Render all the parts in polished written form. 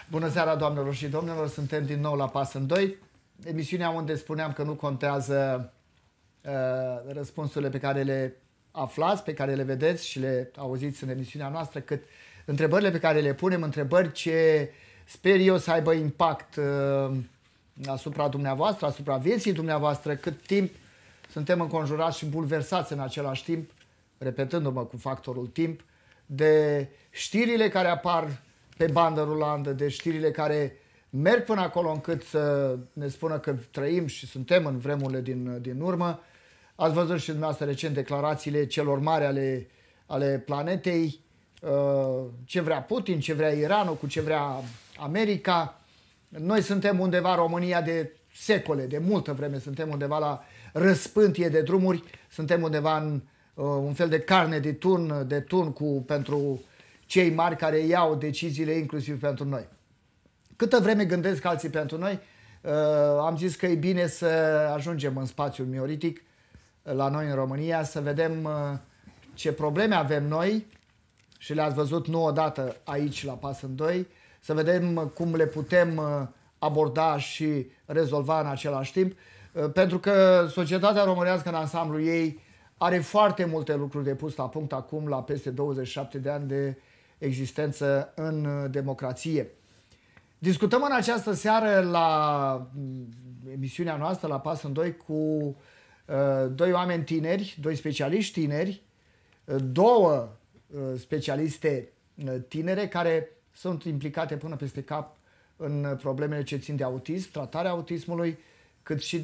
Bună seara, doamnelor și domnilor! Suntem din nou la Pas în Doi, emisiunea unde spuneam că nu contează răspunsurile pe care le aflați, pe care le vedeți și le auziți în emisiunea noastră, cât întrebările pe care le punem, întrebări ce sper eu să aibă impact asupra dumneavoastră, asupra vieții dumneavoastră, cât timp suntem înconjurați și bulversați în același timp, repetându-mă cu factorul timp, de știrile care apar pe bandă rulantă, de știrile care merg până acolo încât să ne spună că trăim și suntem în vremurile din urmă. Ați văzut și dumneavoastră recent declarațiile celor mari ale planetei, ce vrea Putin, ce vrea Iranul, cu ce vrea America. Noi suntem undeva, România de secole, de multă vreme, suntem undeva la răspântie de drumuri, suntem undeva în un fel de carne de tun pentru cei mari care iau deciziile inclusiv pentru noi. Câtă vreme gândesc alții pentru noi, am zis că e bine să ajungem în spațiul mioritic, la noi în România, să vedem ce probleme avem noi și le-ați văzut nu odată aici la Pas în Doi, să vedem cum le putem aborda și rezolva în același timp, pentru că societatea românească în ansamblul ei are foarte multe lucruri de pus la punct acum, la peste 27 de ani de existență în democrație. Discutăm în această seară la emisiunea noastră, la Pas în Doi, cu doi oameni tineri, doi specialiști tineri, două specialiste tinere care sunt implicate până peste cap în problemele ce țin de autism, tratarea autismului, cât și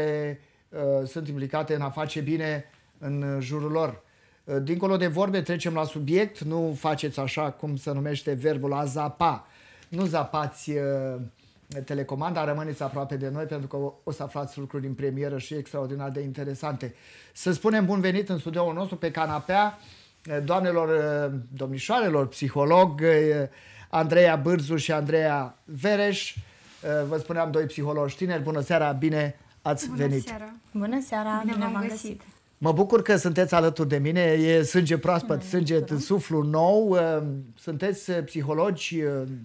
sunt implicate în a face bine în jurul lor. Dincolo de vorbe, trecem la subiect. Nu faceți așa cum se numește verbul a zapa. Nu zapați telecomanda, rămâneți aproape de noi pentru că o să aflați lucruri în premieră și extraordinar de interesante. Să spunem bun venit în studioul nostru pe canapea doamnelor, domnișoarelor, psiholog, Andreea Bârzu și Andreea Vereș. Vă spuneam, doi psihologi tineri. Bună seara, bine ați venit! Seara. Bună seara, bine v-am găsit! Mă bucur că sunteți alături de mine, e sânge proaspăt, sânge, suflu nou, sunteți psihologi,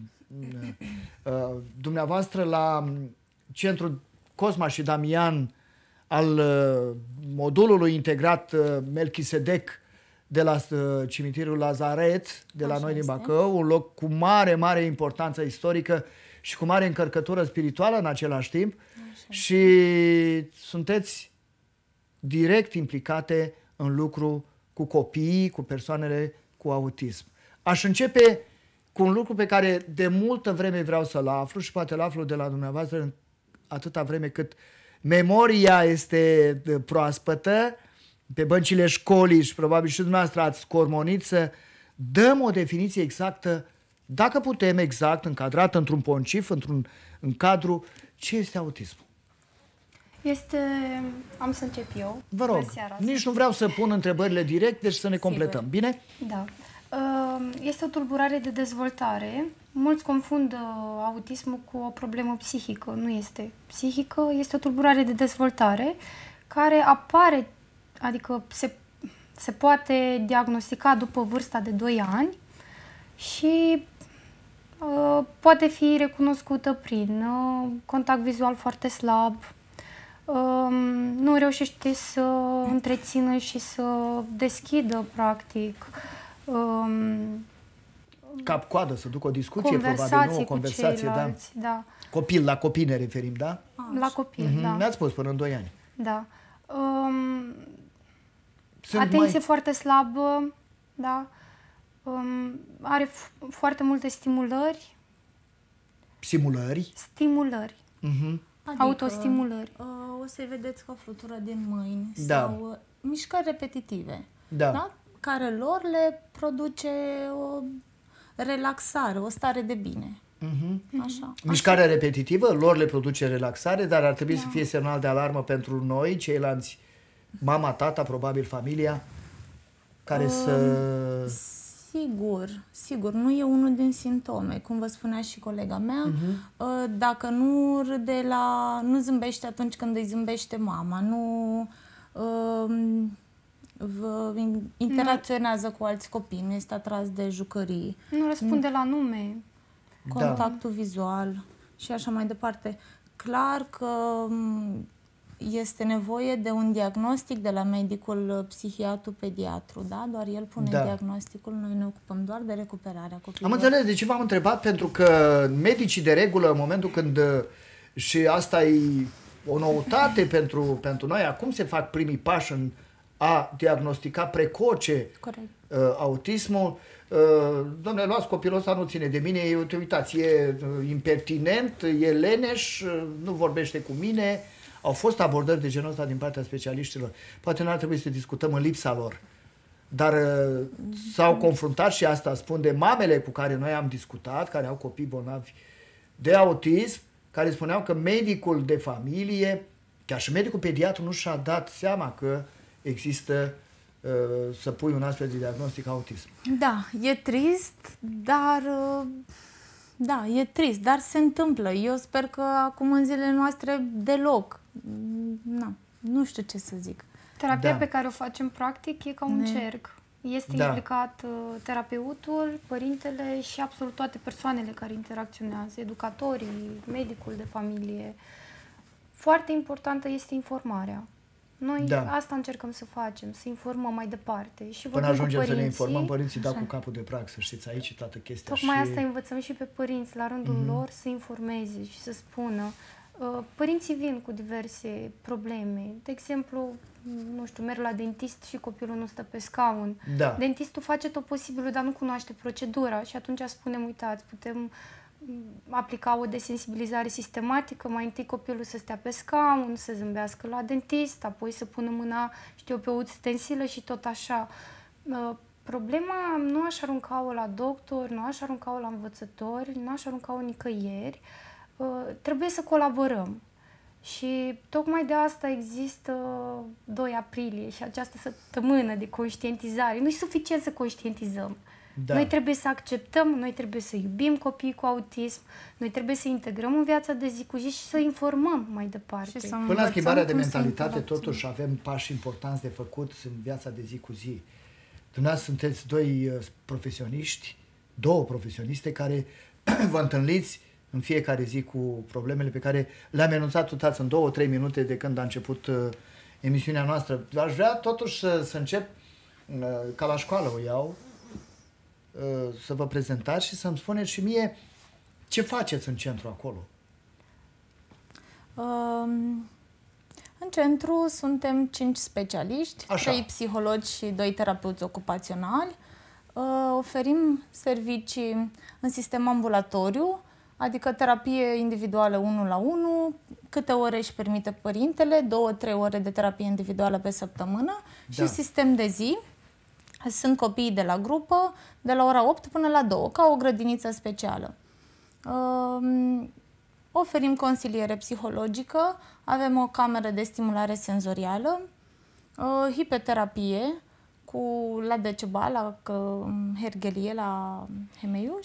dumneavoastră la Centrul Cosma și Damian al modulului integrat Melchisedec de la cimitirul Lazaret, de la noi din Bacău, un loc cu mare, mare importanță istorică și cu mare încărcătură spirituală în același timp. Și sunteți direct implicate în lucru cu copiii, cu persoanele cu autism. Aș începe cu un lucru pe care de multă vreme vreau să-l aflu și poate l aflu de la dumneavoastră atâta vreme cât memoria este proaspătă, pe băncile școlii și probabil și dumneavoastră ați scormonit să dăm o definiție exactă, dacă putem, exact, încadrată într-un poncif, în cadru, ce este autismul. Am să încep eu. Vă rog, nici nu vreau să pun întrebările direct, deci să ne completăm. Bine? Da. Este o tulburare de dezvoltare. Mulți confundă autismul cu o problemă psihică. Nu este psihică, este o tulburare de dezvoltare care apare, adică se poate diagnostica după vârsta de 2 ani și poate fi recunoscută prin contact vizual foarte slab, nu reușește să întrețină și să deschidă, practic, cap-coadă, să ducă o discuție, probabil, nu o conversație, da. Copil, la copii ne referim, da? La copil, da. Ne-ați spus până în 2 ani. Da. Atenție foarte slabă, da. Are foarte multe stimulări. Simulări? Stimulări. Adică, autostimulări. O să-i vedeți ca flutură din mâini sau mișcări repetitive, da? Care lor le produce o relaxare, o stare de bine. Așa. Mișcarea repetitivă lor le produce relaxare, dar ar trebui să fie semnal de alarmă pentru noi, ceilalți, mama, tata, probabil familia, care Sigur, nu e unul din simptome, cum vă spunea și colega mea. Dacă nu râde nu zâmbește atunci când îi zâmbește mama, nu interacționează cu alți copii, nu este atras de jucării. Nu răspunde la nume. contactul vizual și așa mai departe. Clar că este nevoie de un diagnostic de la medicul psihiatru-pediatru, da? Doar el pune diagnosticul, noi ne ocupăm doar de recuperarea copilului. Am înțeles, de ce v-am întrebat? Pentru că medicii de regulă, în momentul când, și asta e o noutate pentru noi, acum se fac primii pași în a diagnostica precoce autismul. Dom'le, luați copilul ăsta, nu ține de mine, uitați, e impertinent, e leneș, nu vorbește cu mine. Au fost abordări de genul ăsta din partea specialiștilor. Poate n-ar trebui să discutăm în lipsa lor. Dar s-au confruntat, și asta spun, de mamele cu care noi am discutat, care au copii bolnavi de autism, care spuneau că medicul de familie, chiar și medicul pediatru, nu și-a dat seama că există să pui un astfel de diagnostic autism. Da, e trist, dar da, e trist, dar se întâmplă. Eu sper că acum în zilele noastre deloc. Nu știu ce să zic. Terapia pe care o facem practic e ca un cerc. Este implicat terapeutul, părintele și absolut toate persoanele care interacționează, educatorii, medicul de familie. Foarte importantă este informarea. Noi asta încercăm să facem, să informăm mai departe. Și până ajungem să ne informăm, părinții dau cu capul de prag, să știți, aici toată chestia. Tocmai asta învățăm și pe părinți, la rândul lor, să informeze și să spună. Părinții vin cu diverse probleme. De exemplu, nu știu, merg la dentist și copilul nu stă pe scaun. Dentistul face tot posibilul, dar nu cunoaște procedura și atunci spunem, uitați, putem aplica o desensibilizare sistematică, mai întâi copilul să stea pe scaun, să zâmbească la dentist, apoi să pună mâna, știu, pe o ustensilă și tot așa. Problema nu aș arunca-o la doctor, nu aș arunca-o la învățători, nu aș arunca-o nicăieri. Trebuie să colaborăm. Și tocmai de asta există 2 aprilie și această săptămână de conștientizare. Nu e suficient să conștientizăm. Noi trebuie să acceptăm, noi trebuie să iubim copiii cu autism, noi trebuie să integrăm în viața de zi cu zi și să informăm mai departe. Până la schimbarea de mentalitate, totuși avem pași importanți de făcut în viața de zi cu zi. Dumneavoastră sunteți 2 profesioniști, 2 profesioniste care vă întâlniți în fiecare zi cu problemele pe care le-am enunțat uitați în 2-3 minute de când a început emisiunea noastră. Aș vrea totuși să încep, ca la școală o iau, să vă prezentați și să-mi spuneți și mie ce faceți în centru acolo. În centru suntem 5 specialiști, 3 psihologi și 2 terapeuți ocupaționali. Oferim servicii în sistem ambulatoriu, adică terapie individuală 1 la 1, câte ore își permite părintele, 2-3 ore de terapie individuală pe săptămână și sistem de zi. Sunt copiii de la grupă, de la ora 8 până la 2, ca o grădiniță specială. Oferim consiliere psihologică, avem o cameră de stimulare senzorială, hipoterapie la Deceba, la Herghelie, la Hemeiuș.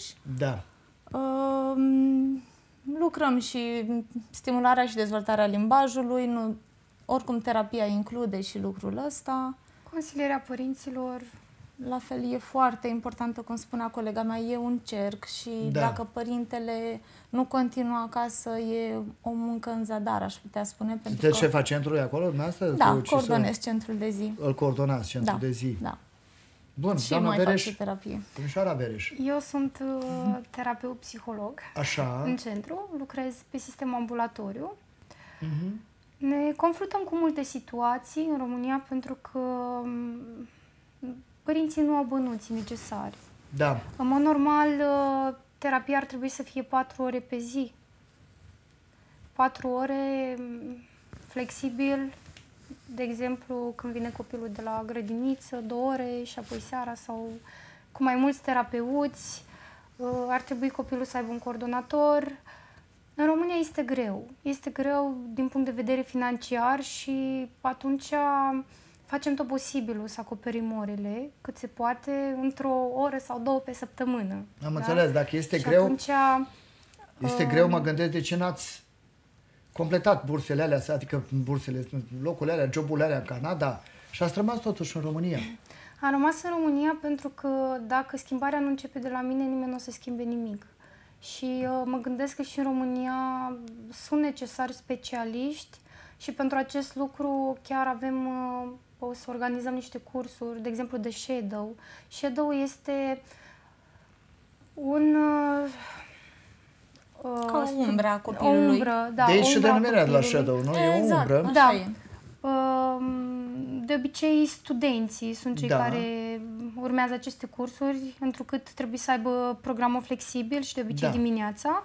Lucrăm și stimularea și dezvoltarea limbajului, oricum terapia include și lucrul ăsta. Consilierea părinților. La fel, e foarte importantă, cum spunea colega mea, e un cerc și dacă părintele nu continuă acasă, e o muncă în zadar, aș putea spune. Sunteți șefa centrului acolo, dumneavoastră? Da, coordonez centrul de zi. Îl coordonați, centrul de zi. Da. Bun, și mai fac și terapie. Domnișoara Vereș. Eu sunt terapeut psiholog în centru, lucrez pe sistem ambulatoriu. Ne confruntăm cu multe situații în România pentru că părinții nu au bănuții necesari. În mod normal, terapia ar trebui să fie 4 ore pe zi. 4 ore flexibil, de exemplu, când vine copilul de la grădiniță, 2 ore și apoi seara sau cu mai mulți terapeuți. Ar trebui copilul să aibă un coordonator. În România este greu. Este greu din punct de vedere financiar și atunci facem tot posibilul să acoperim orele cât se poate într-o oră sau 2 pe săptămână. Am înțeles, dacă este greu, atunci, este greu, mă gândesc de ce n-ați completat bursele alea, adică locurile alea, joburile alea în Canada și ați rămas totuși în România. Am rămas în România pentru că dacă schimbarea nu începe de la mine, nimeni nu o să schimbe nimic. Și mă gândesc că și în România sunt necesari specialiști și pentru acest lucru chiar avem, o să organizăm niște cursuri, de exemplu de shadow. Shadow este un... ca o umbră a copilului. Umbră, da, de aici și umbra denumirea de la shadow, nu? E o Exact, umbră. așa e. De obicei, studenții sunt cei Da. care urmează aceste cursuri, întrucât trebuie să aibă programul flexibil și de obicei Da. dimineața.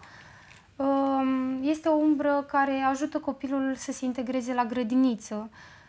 Este o umbră care ajută copilul să se integreze la grădiniță.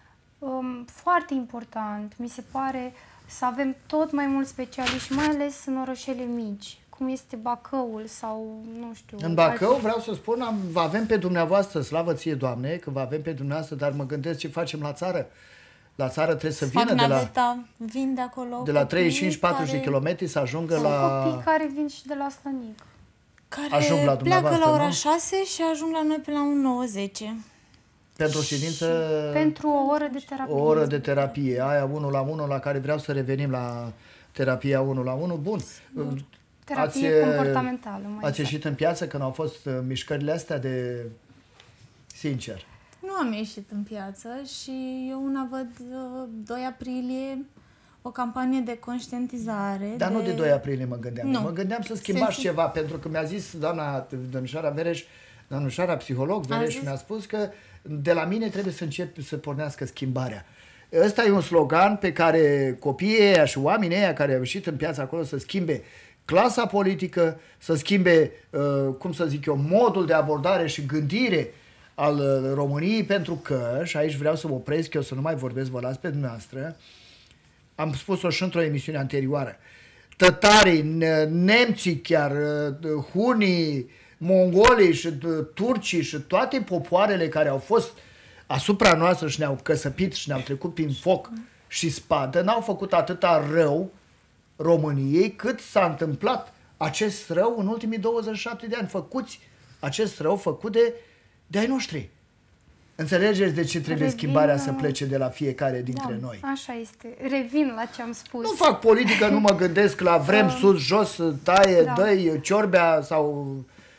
Foarte important, mi se pare, să avem tot mai mulți specialiști, mai ales în orășele mici, cum este Bacăul sau, nu știu... În Bacău, vreau să spun, vă avem pe dumneavoastră, slavă ție, Doamne, că vă avem pe dumneavoastră, dar mă gândesc ce facem la țară. La țară trebuie să vină vin de acolo de la copii 35-40 de kilometri să ajungă Sunt la... copii care vin și de la Slănic. care Ajung la pleacă dumneavoastră, la ora nu? 6 și ajung la noi pe la 9-10. Pentru o ședință, Pentru o oră de terapie. o oră de terapie, aia 1 la 1, la care vreau să revenim la terapia 1 la 1. Bun. Terapie comportamentală. Mai Ați exact. ieșit în piață când au fost mișcările astea de... Sincer. Nu am ieșit în piață și eu una văd 2 aprilie o campanie de conștientizare. Dar nu de 2 aprilie mă gândeam. Nu. Mă gândeam să schimbați ceva, pentru că mi-a zis doamna Dănușara Vereș, Dănușara psiholog Vereș, mi-a spus că de la mine trebuie să încep să pornească schimbarea. Ăsta e un slogan pe care copiii ăia și oamenii ăia care au ieșit în piață acolo să schimbe clasa politică, să schimbe, cum să zic eu, modul de abordare și gândire al României, pentru că, și aici vreau să mă opresc eu să nu mai vorbesc, vă las pe dumneavoastră, am spus-o și într-o emisiune anterioară, tătarii, nemții chiar, hunii, mongolii și turcii și toate popoarele care au fost asupra noastră și ne-au căsăpit și ne-au trecut prin foc și spadă, n-au făcut atâta rău României cât s-a întâmplat acest rău în ultimii 27 de ani. Făcuți acest rău făcut de ai noștri. Înțelegeți de ce trebuie schimbarea să plece de la fiecare dintre noi? Așa este. Revin la ce am spus. Nu fac politică, nu mă gândesc la vrem sus, jos, taie, dă-i, ciorbea sau...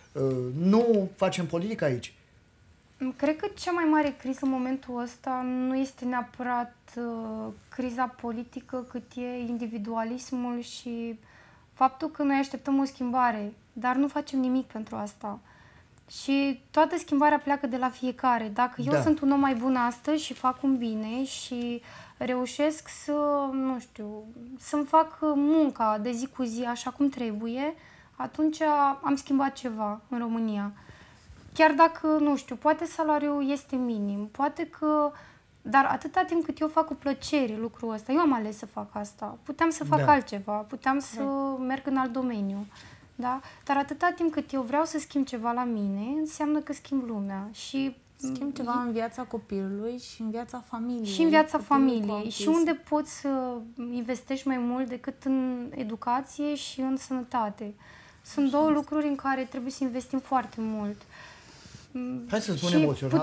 nu facem politică aici. Cred că cea mai mare criză în momentul ăsta nu este neapărat criza politică, cât e individualismul și faptul că noi așteptăm o schimbare, dar nu facem nimic pentru asta. Și toată schimbarea pleacă de la fiecare. Dacă eu sunt un om mai bun astăzi și fac un bine și reușesc să, nu știu, să-mi fac munca de zi cu zi așa cum trebuie, atunci am schimbat ceva în România. Chiar dacă, nu știu, poate salariul este minim, poate că... Dar atâta timp cât eu fac cu plăcere lucrul ăsta, eu am ales să fac asta, puteam să fac altceva, puteam să merg în alt domeniu. Da? Dar atâta timp cât eu vreau să schimb ceva la mine, înseamnă că schimb lumea. Și schimb ceva în viața copilului și în viața familiei. Și în viața familiei. Și unde poți să investești mai mult decât în educație și în sănătate. Sunt două lucruri în care trebuie să investim foarte mult. Hai să spunem emoțional,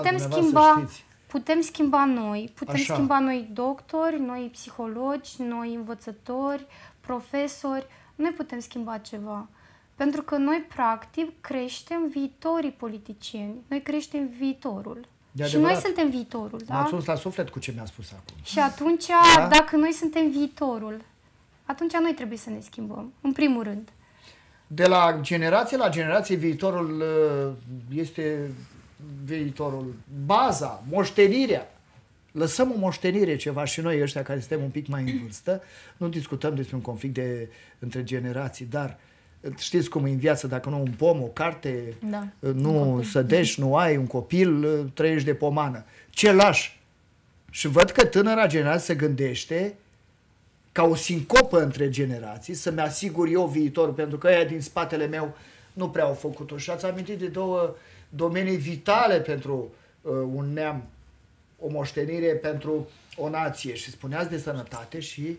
putem schimba noi. Putem Așa. schimba noi doctori, noi psihologi, noi învățători, profesori. Noi putem schimba ceva. Pentru că noi, practic, creștem viitorii politicieni. Noi creștem viitorul. Și noi suntem viitorul. Da? M-ați uns la suflet cu ce mi-a spus acum. Și atunci, dacă noi suntem viitorul, atunci noi trebuie să ne schimbăm, în primul rând. De la generație la generație, viitorul este viitorul. Baza, moștenirea. Lăsăm o moștenire ceva și noi ăștia care suntem un pic mai în vârstă. Nu discutăm despre un conflict între generații, dar știți cum e în viață, dacă nu un pom, o carte, nu sădești, nu ai un copil, trăiești de pomană. Ce lași? Și văd că tânăra generație se gândește ca o sincopă între generații, să-mi asigur eu viitorul, pentru că ăia din spatele meu nu prea au făcut-o. Și ați amintit de două domenii vitale pentru un neam, o moștenire pentru o nație. Și spuneați de sănătate și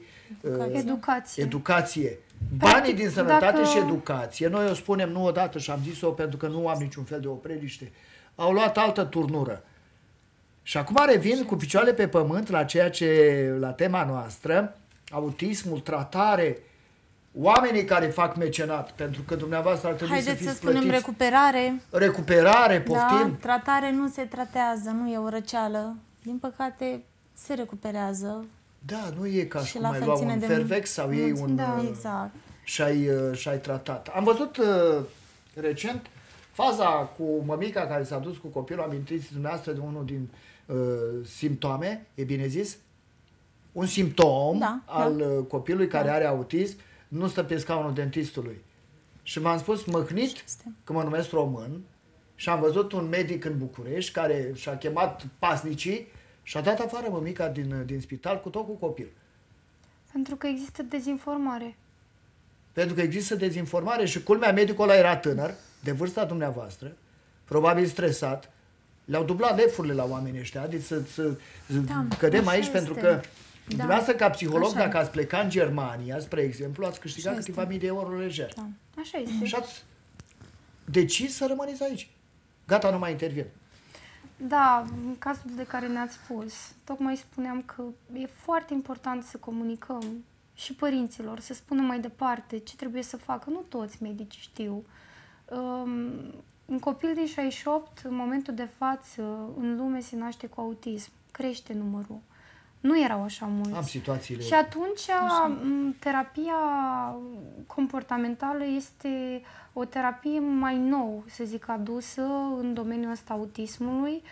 educație. Banii din sănătate și educație, noi o spunem nu odată și am zis-o pentru că nu am niciun fel de opreliște, au luat altă turnură. Și acum revin cu picioarele pe pământ la la tema noastră, autismul, tratare, oamenii care fac mecenat, pentru că dumneavoastră ar trebui Haideți să fiți să spunem plătiți. recuperare. Recuperare, poftim. Da, tratare nu se tratează, nu e o răceală. Din păcate, se recuperează. Da, nu e ca și cum la ai fel lua ține un de Fervex sau iei un... Exact. Și ai tratat. Am văzut recent faza cu mămica care s-a dus cu copilul, amintiți dumneavoastră de unul din simptome, e bine zis? Un simptom al copilului care are autism, nu stă pe scaunul dentistului. Și v-am spus măhnit că mă numesc român și am văzut un medic în București care și-a chemat pasnicii și a dat afară mămica din spital cu tot cu copil. Pentru că există dezinformare. Pentru că există dezinformare și culmea, medicul ăla era tânăr, de vârsta dumneavoastră, probabil stresat, le-au dublat lefurile la oamenii ăștia, deci să cădem aici pentru că dumneavoastră ca psiholog, dacă ați pleca în Germania, spre exemplu, ați câștigat câteva mii de euro lejer. Da. Așa este. Și ați decis să rămâneți aici. Gata, nu mai intervin. Da, în cazul de care ne-ați spus, tocmai spuneam că e foarte important să comunicăm și părinților, să spună mai departe ce trebuie să facă. Nu toți medicii știu. Un copil din 68, în momentul de față, în lume se naște cu autism. Crește numărul. Nu erau așa mulți. Am situațiile. Și atunci terapia comportamentală este o terapie mai nou, să zic, adusă în domeniul ăsta autismului.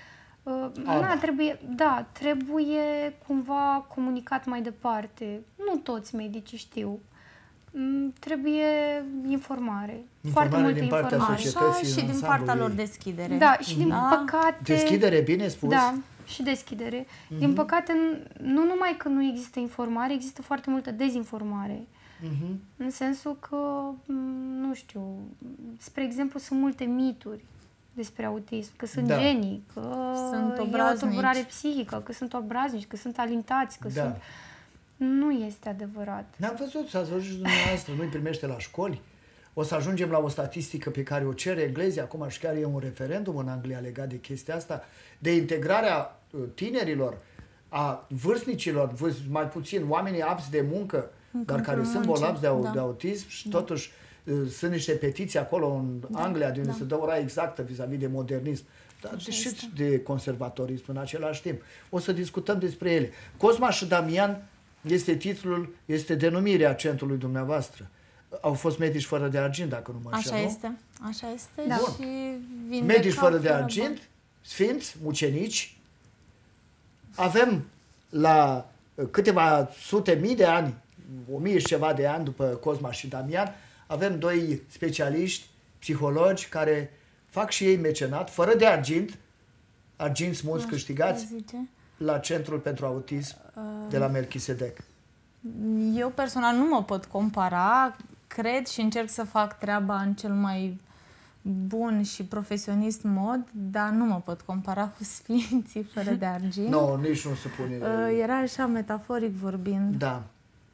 Trebuie cumva comunicat mai departe. Nu toți medicii știu. Trebuie informare. Foarte multă informare. Și din partea lor deschidere. Da, și din păcate... Deschidere, bine spus. Da, și deschidere. Din păcate, nu numai că nu există informare, există foarte multă dezinformare. În sensul că, nu știu, spre exemplu, sunt multe mituri despre autism, că sunt genii, că e o tulburare psihică, că sunt obraznici, că sunt alintați, că sunt... Nu este adevărat. Ne-am văzut, s-ați văzut și dumneavoastră, nu-i primește la școli. O să ajungem la o statistică pe care o cere englezii, acum și chiar e un referendum în Anglia legat de chestia asta, de integrarea tinerilor, a vârstnicilor, mai puțin oamenii apți de muncă, dar care sunt bolnavi de autism și totuși sunt niște petiții acolo în Anglia de unde se dă ora exactă vis-a-vis de modernism, dar și de conservatorism în același timp. O să discutăm despre ele. Cosma și Damian este titlul, este denumirea centrului dumneavoastră. Au fost medici fără de argint, dacă nu mă înșel, Așa este. Așa este. Da. Și medici fără de argint, sfinți, mucenici. Avem la câteva sute mii de ani, 1000 și ceva de ani după Cosma și Damian, avem doi specialiști, psihologi, care fac și ei mecenat, fără de arginți mulți câștigați, la Centrul pentru Autism de la Melchisedec. Eu personal nu mă pot compara, cred și încerc să fac treaba în cel mai bun și profesionist mod, dar nu mă pot compara cu sfinții fără de argint. Nu, nici nu se pune. Era așa metaforic vorbind. Da.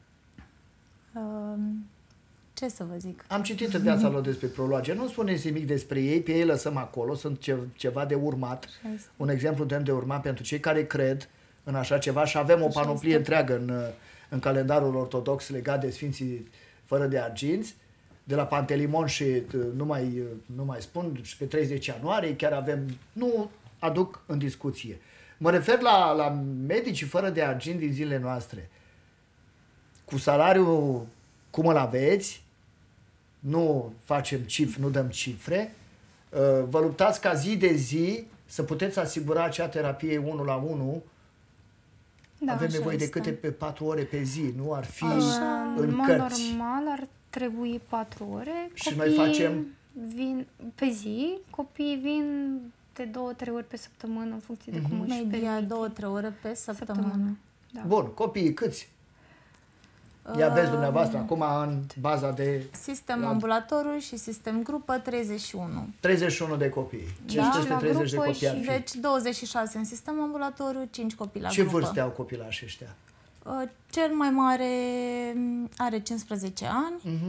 Ce să vă zic? Am citit în viața lor despre proloage. Nu spuneți nimic despre ei, pe ei lăsăm acolo, sunt ceva de urmat. Un exemplu de urmat pentru cei care cred în așa ceva și avem o panoplie întreagă în calendarul ortodox legat de Sfinții fără de arginți, de la Pantelimon și nu mai spun, și pe 30 ianuarie chiar avem, nu aduc în discuție. Mă refer la medicii fără de argint din zilele noastre. Cu salariul cum îl aveți, nu facem cifre, nu dăm cifre, vă luptați ca zi de zi să puteți asigura acea terapie 1 la 1. Da, avem nevoie de câte pe 4 ore pe zi, nu? Ar fi în mod cărți. normal ar trebui 4 ore. Și noi facem? Vin pe zi, copiii vin de 2-3 ori pe săptămână în funcție de cum își Media permite. 2-3 ore pe săptămână. Da. Bun, copiii câți? Ia vezi dumneavoastră acum în baza de... Sistem ambulatoriu și sistem grupă 31. 31 de copii. 530 de copii ar fi. Deci 26 în sistem ambulatoriu, 5 copii la Ce grupă. vârste au copilașii ăștia? Cel mai mare are 15 ani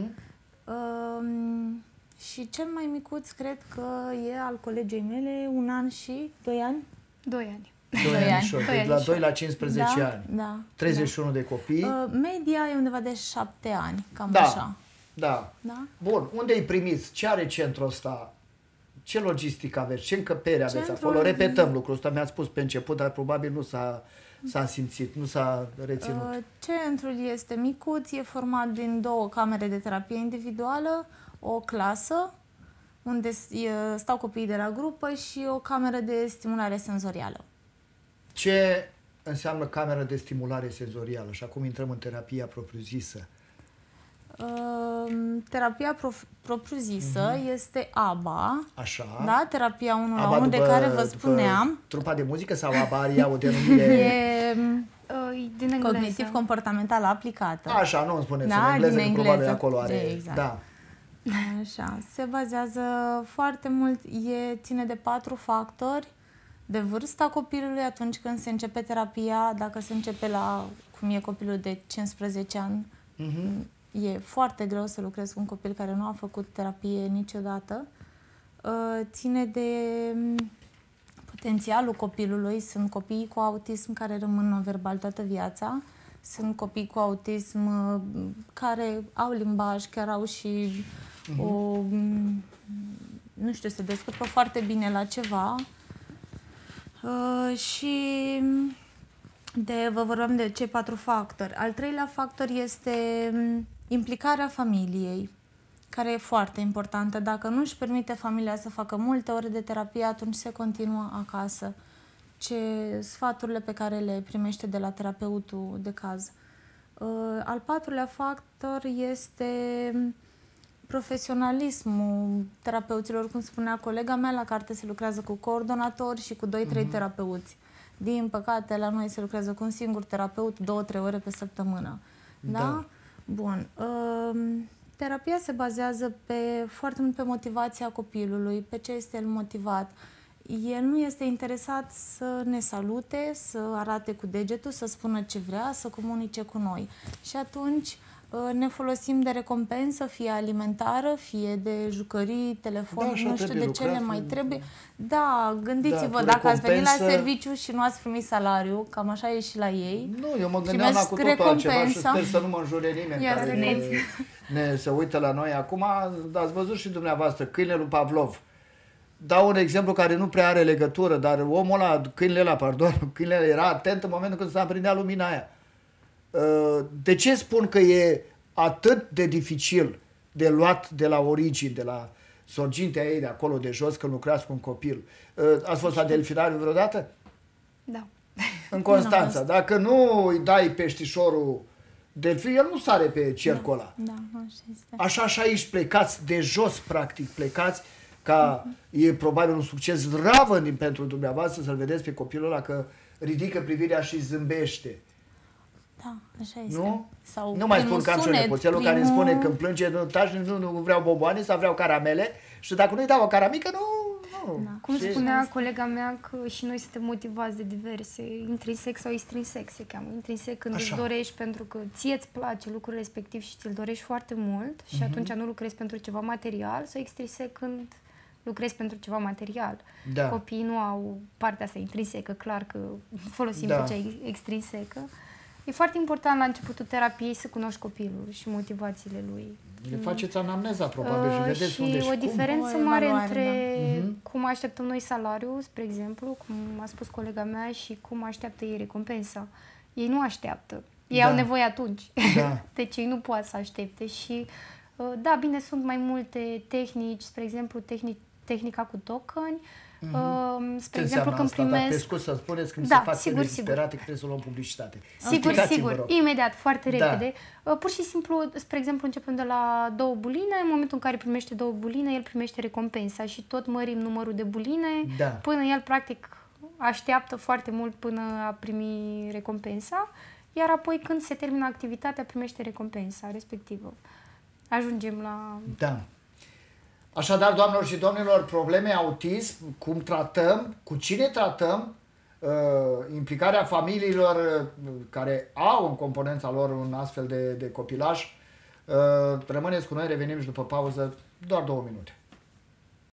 și cel mai micuț cred că e al colegei mele 1 an și 2 ani. 2 ani. 2 ani. De la 2 la 15 ani. Da. 31 de copii. Media e undeva de 7 ani, cam da. așa. Da. Da? Bun, unde îi primiți? Ce are centrul ăsta? Ce logistică aveți? Ce încăpere aveți Centrul... acolo? Repetăm lucrul ăsta, mi-ați spus pe început, dar probabil nu s-a simțit, nu s-a reținut. Centrul este micuț, e format din 2 camere de terapie individuală, o clasă unde stau copiii de la grupă și o cameră de stimulare senzorială. Ce înseamnă cameră de stimulare senzorială? Și acum intrăm în terapia propriu-zisă. Terapia propriu-zisă este ABA. Așa. Da? Terapia 1 la 1 de care vă spuneam. Trupa de muzică sau ABA are o denumire? E din engleză. Cognitiv-comportamentală aplicată. Așa, nu îmi spuneți da, în engleză, din engleză. probabil acolo are. Exact. Da. Așa, se bazează foarte mult, ține de 4 factori: de vârsta copilului atunci când se începe terapia, dacă se începe la, cum e copilul de 15 ani, e foarte greu să lucrezi cu un copil care nu a făcut terapie niciodată. Ține de potențialul copilului, sunt copii cu autism care rămân non-verbal toată viața, sunt copii cu autism care au limbaj, chiar au și o, nu știu, se descurcă foarte bine la ceva. Și vă vorbeam de cei 4 factori. Al 3-lea factor este implicarea familiei, care e foarte importantă. Dacă nu își permite familia să facă multe ore de terapie, atunci se continuă acasă. Sfaturile pe care le primește de la terapeutul de caz. Al 4-lea factor este profesionalismul terapeuților. Cum spunea colega mea, la carte se lucrează cu coordonatori și cu 2-3 terapeuți. Din păcate, la noi se lucrează cu un singur terapeut 2-3 ore pe săptămână. Da? Bun. Terapia se bazează foarte mult pe motivația copilului, pe ce este el motivat. El nu este interesat să ne salute, să arate cu degetul, să spună ce vrea, să comunice cu noi. Și atunci ne folosim de recompensă, fie alimentară, fie de jucării, telefon, nu știu de ce le mai trebuie. Da, gândiți-vă, dacă ați venit la serviciu și nu ați primit salariu, cam așa e și la ei. Nu, eu mă gândeam la cu totul altceva și sper să nu mă înjure nimeni care se uită la noi acum. Ați văzut și dumneavoastră, câinele lui Pavlov. Dau un exemplu care nu prea are legătură, dar omul ăla, câinele era atent în momentul când s-a aprindea lumina aia. De ce spun că e atât de dificil de luat de la origini, de la sorgintea ei de acolo de jos, când lucrați cu un copil? Ați fost la delfinariu vreodată? Da. În Constanța. Dacă nu îi dai peștișorul delfin, el nu sare pe cercul ăla. Da, așa este. Așa și aici plecați de jos, practic, plecați ca e probabil un succes ravănic pentru dumneavoastră să-l vedeți pe copilul ăla că ridică privirea și zâmbește. Da, așa este. Nu? Sau nu mai spun ca în nepoțelul care îmi spune când plânge, nu vreau bomboane sau vreau caramele și dacă nu-i dau o caramică, nu. Da. Cum spunea colega mea că și noi suntem motivați de diverse, intrinsec sau extrinsec se cheamă. Intrinsec când îți dorești pentru că ție îți place lucrul respectiv și ți-l dorești foarte mult și atunci nu lucrezi pentru ceva material, sau extrinsec când lucrezi pentru ceva material. Da. Copiii nu au partea asta intrinsecă, clar că folosim pe cea extrinsecă. E foarte important la începutul terapiei să cunoști copilul și motivațiile lui. Le faceți anamneza, probabil, și vedeți și unde și o diferență mare între da. cum așteptăm noi salariul, spre exemplu, cum a spus colega mea, și cum așteaptă ei recompensa. Ei nu așteaptă. Ei au nevoie atunci. Da. Deci ei nu pot să aștepte. Și da, bine, sunt mai multe tehnici, spre exemplu, tehnica cu token. Spre exemplu, când primesc... Dar pe scurt să spuneți când se fac semne disperate, că trebuie să luăm publicitate. Sigur, imediat, foarte repede. Pur și simplu, spre exemplu, începem de la 2 buline, în momentul în care primește 2 buline, el primește recompensa și tot mărim numărul de buline, până el, practic, așteaptă foarte mult până a primi recompensa, iar apoi, când se termină activitatea, primește recompensa respectivă. Ajungem la... Da. Așadar, doamnelor și domnilor, probleme autism, cum tratăm, cu cine tratăm, implicarea familiilor care au în componența lor un astfel de copilaj. Rămâneți cu noi, revenim și după pauză, doar 2 minute.